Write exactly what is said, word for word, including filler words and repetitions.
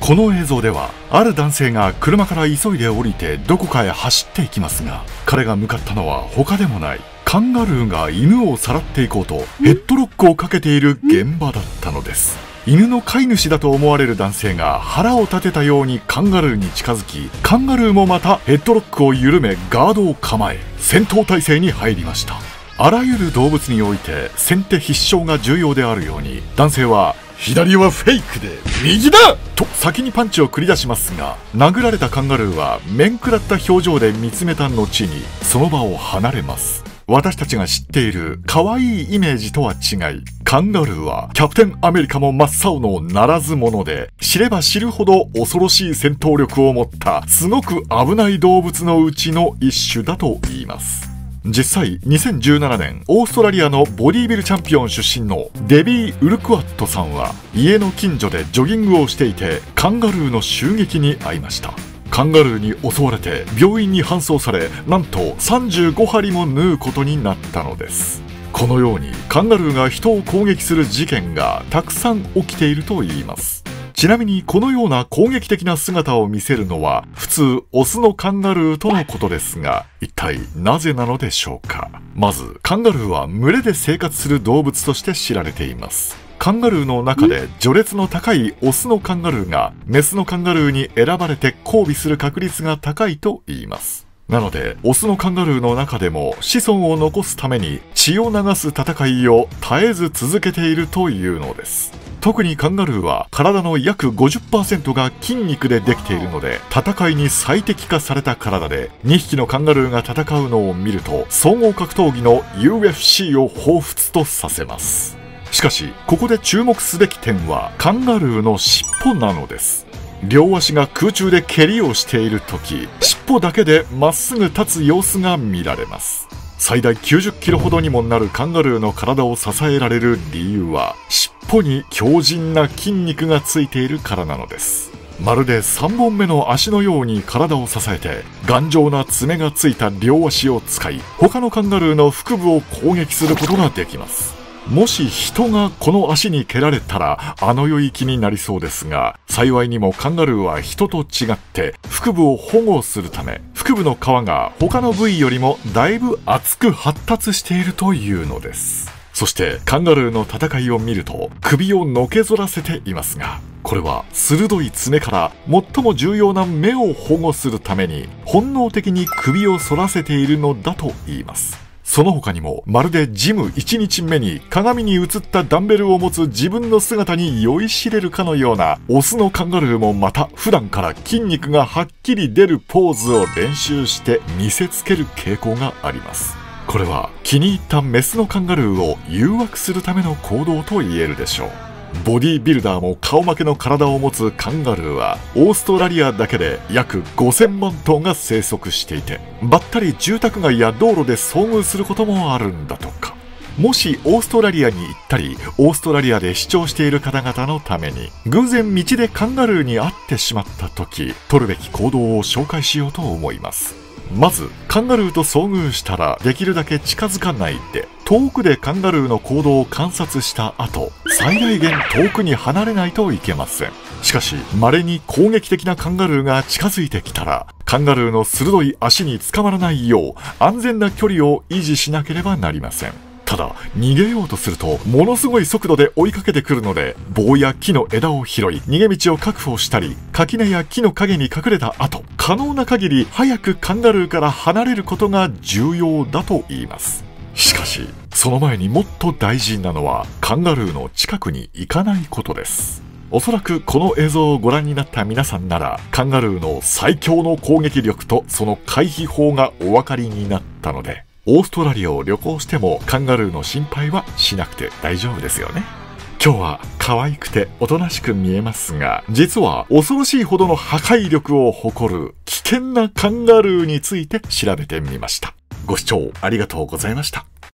この映像ではある男性が車から急いで降りてどこかへ走っていきますが、彼が向かったのは他でもないカンガルーが犬をさらっていこうとヘッドロックをかけている現場だったのです。犬の飼い主だと思われる男性が腹を立てたようにカンガルーに近づき、カンガルーもまたヘッドロックを緩めガードを構え戦闘態勢に入りました。あらゆる動物において先手必勝が重要であるように、男性は左はフェイクで右だと先にパンチを繰り出しますが、殴られたカンガルーは面食らった表情で見つめた後にその場を離れます。私たちが知っている可愛いイメージとは違い、カンガルーはキャプテンアメリカも真っ青のならず者で、知れば知るほど恐ろしい戦闘力を持ったすごく危ない動物のうちの一種だと言います。実際にせんじゅうななねんオーストラリアのボディビルチャンピオン出身のデビー・ウルクワットさんは家の近所でジョギングをしていてカンガルーの襲撃に遭いました。カンガルーに襲われて病院に搬送され、なんとさんじゅうごはりも縫うことになったのです。このようにカンガルーが人を攻撃する事件がたくさん起きているといいます。ちなみにこのような攻撃的な姿を見せるのは普通オスのカンガルーとのことですが、一体なぜなのでしょうか。まずカンガルーは群れで生活する動物として知られています。カンガルーの中で序列の高いオスのカンガルーがメスのカンガルーに選ばれて交尾する確率が高いと言います。なのでオスのカンガルーの中でも子孫を残すために血を流す戦いを絶えず続けているというのです。特にカンガルーは体の約 ごじゅっパーセント が筋肉でできているので、戦いに最適化された体でにひきのカンガルーが戦うのを見ると総合格闘技の ユーエフシー を彷彿とさせます。しかしここで注目すべき点はカンガルーの尻尾なのです。両足が空中で蹴りをしている時、尻尾だけでまっすぐ立つ様子が見られます。最大きゅうじゅっキロほどにもなるカンガルーの体を支えられる理由は尻尾に強靭な筋肉がついているからなのです。まるでさんぼんめの足のように体を支えて頑丈な爪がついた両足を使い、他のカンガルーの腹部を攻撃することができます。もし人がこの足に蹴られたらあの世行きになりそうですが、幸いにもカンガルーは人と違って腹部を保護するため、腹部の皮が他の部位よりもだいぶ厚く発達しているというのです。そしてカンガルーの戦いを見ると首をのけぞらせていますが、これは鋭い爪から最も重要な目を保護するために本能的に首を反らせているのだと言います。その他にもまるでジムいちにちめに鏡に映ったダンベルを持つ自分の姿に酔いしれるかのようなオスのカンガルーもまた普段から筋肉がはっきり出るポーズを練習して見せつける傾向があります。これは気に入ったメスのカンガルーを誘惑するための行動と言えるでしょう。ボディービルダーも顔負けの体を持つカンガルーはオーストラリアだけで約ごせんまんとうが生息していて、ばったり住宅街や道路で遭遇することもあるんだとか。もしオーストラリアに行ったりオーストラリアで視聴している方々のために偶然道でカンガルーに会ってしまった時取るべき行動を紹介しようと思います。まずカンガルーと遭遇したらできるだけ近づかないで遠くでカンガルーの行動を観察した後、最大限遠くに離れないといけません。しかし稀に攻撃的なカンガルーが近づいてきたらカンガルーの鋭い足に捕まらないよう安全な距離を維持しなければなりません。ただ逃げようとするとものすごい速度で追いかけてくるので、棒や木の枝を拾い逃げ道を確保したり、垣根や木の陰に隠れた後、可能な限り早くカンガルーから離れることが重要だと言います。しかしその前にもっと大事なのはカンガルーの近くに行かないことです。おそらくこの映像をご覧になった皆さんならカンガルーの最強の攻撃力とその回避法がお分かりになったので、オーストラリアを旅行してもカンガルーの心配はしなくて大丈夫ですよね。今日は可愛くておとなしく見えますが、実は恐ろしいほどの破壊力を誇る危険なカンガルーについて調べてみました。ご視聴ありがとうございました。